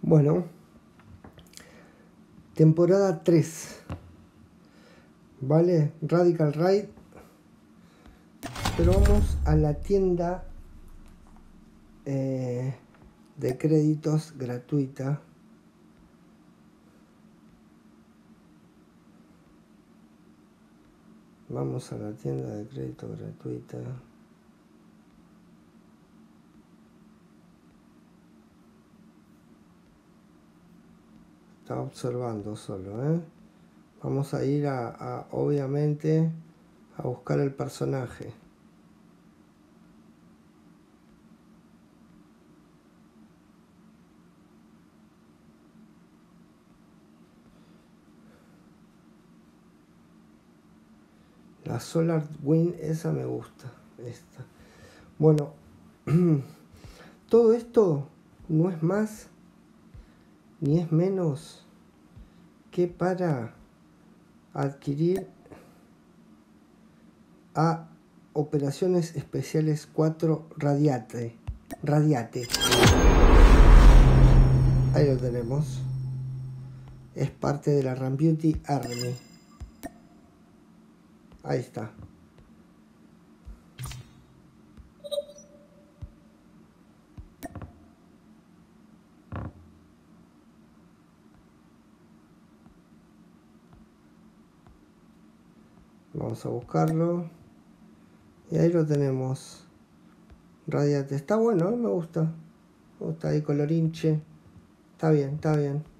Bueno, temporada 3, ¿vale? Radical Ride. Pero vamos a la tienda de créditos gratuita. Vamos a la tienda de crédito gratuita. Está observando solo, ¿eh? Vamos a ir obviamente a buscar el personaje. La Solar Wind, esa me gusta. Esta. Bueno, todo esto no es más ni es menos que para adquirir a Operaciones Especiales 4 Radiate. Ahí lo tenemos. Es parte de la Rambeauty Army. Ahí está. Vamos a buscarlo. Y ahí lo tenemos. Radiate. Está bueno, me gusta. Me gusta ahí colorinche. Está bien, está bien.